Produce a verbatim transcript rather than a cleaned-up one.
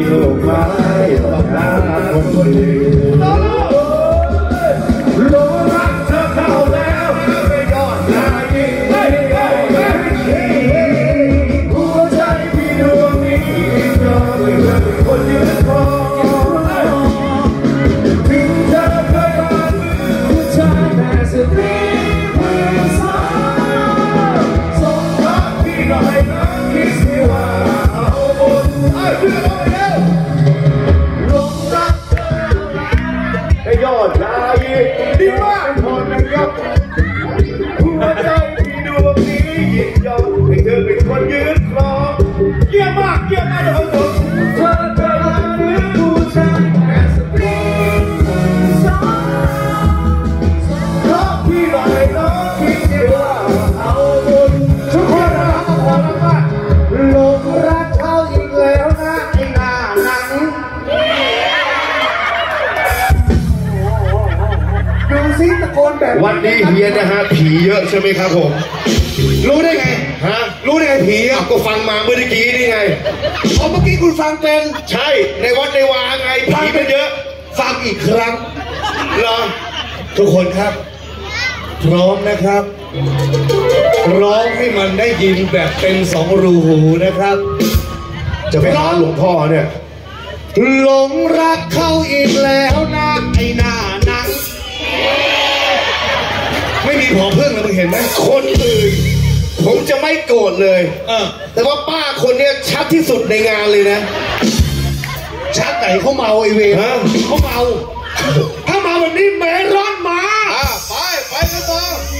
ลูกไม้ต้องหาคนดีลงรักเธอเข้าแล้วไม่ยอดนายยิ่งไม่ได้หัวใจพี่ดวงนี้ยอมให้เธอเป็นคนยืนครองถึงเธอเคยผ่านมือผู้ชายแม่สตรีมือสาวส่งรักพี่หน่อยนะคิดสิว่าเอาบนไอ้เพื่อนเอาแล้วลงรักเธอให้ยอดนายดีมากพอนะครับหัวใจพี่ดวงนี้ยิ่งยอมให้เธอเป็นคนยืนครองเยี่ยมมากเยี่ยมมากเลยครับเธอเคยผ่านมือผู้ชายแม่สตรีสาวรักพี่หน่อยน้องคิดสิว่าเอาบุญทุกคนนะขอรับว่าหลงรักเขาอีกแล้วนะไอ้หน้าหนังดูซิตะโกนแบบวันนี้เฮียนะฮะผีเยอะใช่ไหมครับผมรู้ได้ไงฮะรู้ได้ไงผีอ่ะก็ฟังมาเมื่อกี้นี่ไงอ๋อเมื่อกี้คุณฟังเป็นใช่ในวัดในวาไงผีมันเยอะฟังอีกครั้งเหรอทุกคนครับพร้อมนะครับร้องให้มันได้ยินแบบเป็นสองรูหูนะครับจะไปร้องหลวงพ่อเนี่ยหลงรักเขาอีกแล้วนะไอ้หน้าหนังไม่มีผอเพิ่งเลยมึงเห็นไหมคนอื่นผมจะไม่โกรธเลยเออแต่ว่าป้าคนเนี้ยชัดที่สุดในงานเลยนะชัดไหนเขาเมาไอเวรเขาเมาถ้ามาวันนี้แม่ร้อนมาไปไปกันต่อ